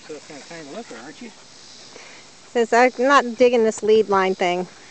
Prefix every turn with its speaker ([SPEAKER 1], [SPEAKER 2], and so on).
[SPEAKER 1] So it's kind of looker, aren't you?
[SPEAKER 2] Says I'm not digging this lead line thing.